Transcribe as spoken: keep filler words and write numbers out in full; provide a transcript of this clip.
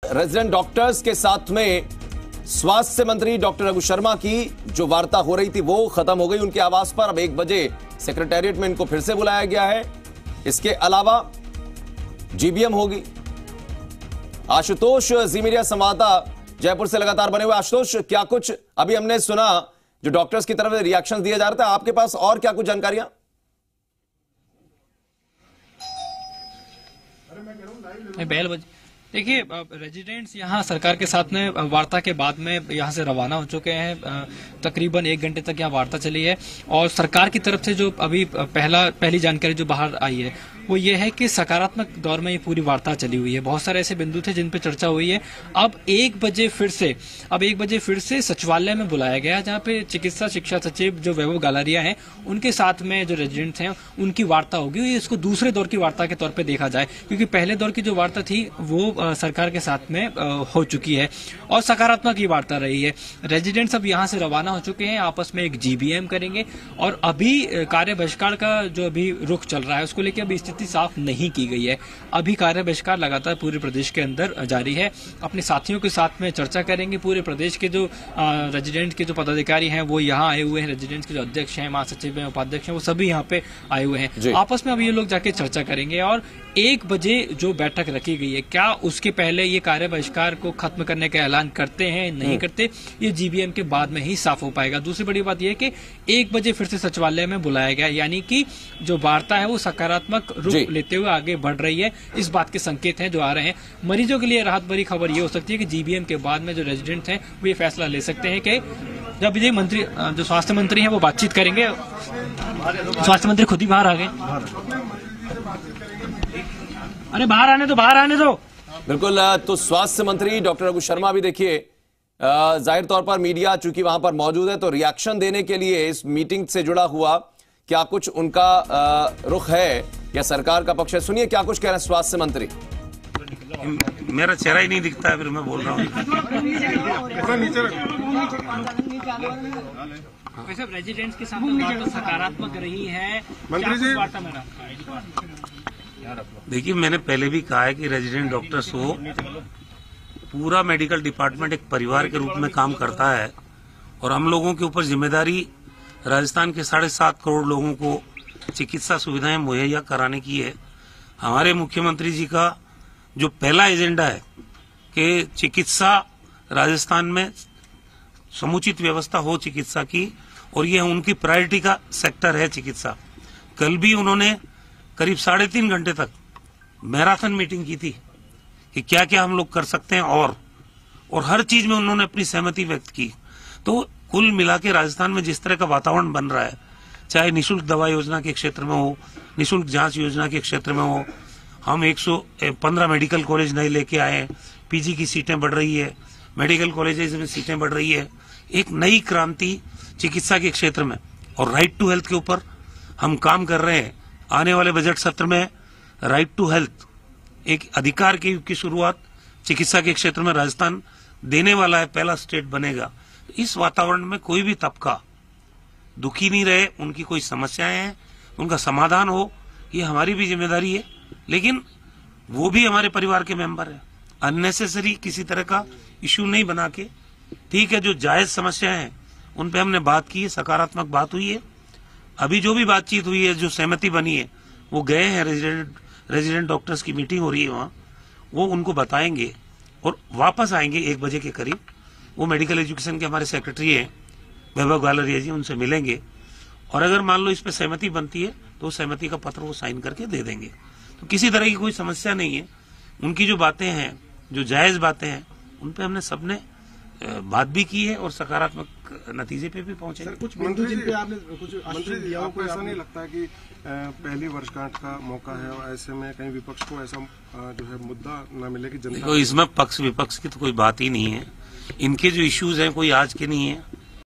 Resident doctors के साथ में स्वास्थ्य मंत्री डॉक्टर रघु शर्मा की जो वार्ता हो रही थी वो खत्म हो गई उनके आवास पर। अब एक बजे सेक्रेटेरिएट में इनको फिर से बुलाया गया है। इसके अलावा जीबीएम होगी। आशुतोष जी मीडिया संवाददाता जयपुर से लगातार बने हुए। आशुतोष, क्या कुछ अभी हमने सुना जो डॉक्टर्स की तरफ से रिएक्शन दिए जा रहे थे, आपके पास और क्या कुछ जानकारियां? बैल बज देखिए, रेजिडेंट्स यहाँ सरकार के साथ में वार्ता के बाद में यहाँ से रवाना हो चुके हैं। तकरीबन एक घंटे तक यहाँ वार्ता चली है और सरकार की तरफ से जो अभी पहला पहली जानकारी जो बाहर आई है वो ये है कि सकारात्मक दौर में ये पूरी वार्ता चली हुई है। बहुत सारे ऐसे बिंदु थे जिन पे चर्चा हुई है। अब एक बजे फिर से अब एक बजे फिर से सचिवालय में बुलाया गया, जहाँ पे चिकित्सा शिक्षा सचिव जो वैभव गालरिया हैं उनके साथ में जो रेजिडेंट्स हैं उनकी वार्ता होगी। इसको दूसरे दौर की वार्ता के तौर पर देखा जाए, क्योंकि पहले दौर की जो वार्ता थी वो आ, सरकार के साथ में आ, हो चुकी है और सकारात्मक ये वार्ता रही है। रेजिडेंट्स अब यहाँ से रवाना हो चुके हैं, आपस में एक जीबीएम करेंगे और अभी कार्य बहिष्कार का जो अभी रुख चल रहा है उसको लेकर अभी स्थिति साफ नहीं की गई है। अभी कार्य बहिष्कार लगातार पूरे प्रदेश के अंदर जारी है। अपने साथियों के साथ में चर्चा करेंगे। पूरे प्रदेश के जो रेजिडेंट के जो पदाधिकारी हैं वो यहाँ आए हुए हैं। रेजिडेंट्स के जो अध्यक्ष हैं, महासचिव हैं, उपाध्यक्ष हैं, वो सभी यहाँ पे आए हुए हैं। आपस में अब ये लोग जाके चर्चा करेंगे और एक बजे जो बैठक रखी गई है, क्या उसके पहले ये कार्य बहिष्कार को खत्म करने का ऐलान करते हैं नहीं करते, ये जीबीएम के बाद में ही साफ हो पाएगा। दूसरी बड़ी बात यह है कि एक बजे फिर से सचिवालय में बुलाया गया, यानी कि जो वार्ता है वो सकारात्मक रुख लेते हुए आगे बढ़ रही है। इस बात के संकेत हैं जो आ रहे हैं। मरीजों के लिए राहत भरी खबर ये हो सकती है कि जीबीएम के बाद में जो रेजिडेंट हैं वो ये फैसला ले सकते हैं कि जब विजय मंत्री जो स्वास्थ्य मंत्री हैं वो बातचीत करेंगे। स्वास्थ्य मंत्री खुद ही बाहर आ गए। अरे बाहर आने दो, बाहर आने दो। बिल्कुल, तो स्वास्थ्य मंत्री डॉक्टर रघु शर्मा भी देखिए जाहिर तौर पर मीडिया चूंकि वहां पर मौजूद है तो रिएक्शन देने के लिए इस मीटिंग से जुड़ा हुआ क्या कुछ उनका रुख है या सरकार का पक्ष है, सुनिए क्या कुछ कह रहे हैं स्वास्थ्य मंत्री। मेरा चेहरा ही नहीं दिखता है, फिर मैं बोल रहा हूँ। वैसे रेजिडेंट्स के साथ बात सकारात्मक रही है मंत्री जी। वार्ता में देखिए, मैंने पहले भी कहा है कि रेजिडेंट डॉक्टर्स को पूरा मेडिकल डिपार्टमेंट एक परिवार के रूप में काम करता है और हम लोगों के ऊपर जिम्मेदारी राजस्थान के साढ़े सात करोड़ लोगों को चिकित्सा सुविधाएं मुहैया कराने की है। हमारे मुख्यमंत्री जी का जो पहला एजेंडा है कि चिकित्सा राजस्थान में समुचित व्यवस्था हो चिकित्सा की, और ये उनकी प्रायोरिटी का सेक्टर है चिकित्सा। कल भी उन्होंने करीब साढ़े तीन घंटे तक मैराथन मीटिंग की थी कि क्या क्या हम लोग कर सकते हैं और और हर चीज में उन्होंने अपनी सहमति व्यक्त की। तो कुल मिला के राजस्थान में जिस तरह का वातावरण बन रहा है, चाहे निशुल्क दवा योजना के क्षेत्र में हो, निशुल्क जांच योजना के क्षेत्र में हो, हम एक सौ पंद्रह मेडिकल कॉलेज नए लेके आए हैं, पीजी की सीटें बढ़ रही है, मेडिकल कॉलेजेस में सीटें बढ़ रही है, एक नई क्रांति चिकित्सा के क्षेत्र में। और राइट टू हेल्थ के ऊपर हम काम कर रहे हैं। आने वाले बजट सत्र में राइट टू हेल्थ एक अधिकार की, की शुरुआत चिकित्सा के क्षेत्र में राजस्थान देने वाला है, पहला स्टेट बनेगा। इस वातावरण में कोई भी तबका दुखी नहीं रहे, उनकी कोई समस्याएं हैं उनका समाधान हो, ये हमारी भी जिम्मेदारी है। लेकिन वो भी हमारे परिवार के मेंबर है, अननेसेसरी किसी तरह का इश्यू नहीं बना के, ठीक है, जो जायज समस्याएं हैं उन पे हमने बात की है, सकारात्मक बात हुई है। अभी जो भी बातचीत हुई है, जो सहमति बनी है, वो गए हैं रेजिडेंट रेजिडेंट डॉक्टर्स की मीटिंग हो रही है वहाँ, वो उनको बताएंगे और वापस आएंगे एक बजे के करीब। वो मेडिकल एजुकेशन के हमारे सेक्रेटरी हैं वैभव गालरिया जी, उनसे मिलेंगे और अगर मान लो इस पे सहमति बनती है तो सहमति का पत्र वो साइन करके दे देंगे। तो किसी तरह की कोई समस्या नहीं है। उनकी जो बातें हैं, जो जायज बातें हैं, उन पे हमने सबने बात भी की है और सकारात्मक नतीजे पे भी पहुंचे। कुछ बिंदु जिन पे आपने कुछ मंत्री दिया हो, ऐसा नहीं लगता कि पहली वर्षगांठ का मौका है और ऐसे में कहीं विपक्ष को ऐसा जो है मुद्दा न मिले कि जनता। इसमें पक्ष विपक्ष की तो कोई बात ही नहीं है। इनके जो इश्यूज हैं कोई आज के नहीं है।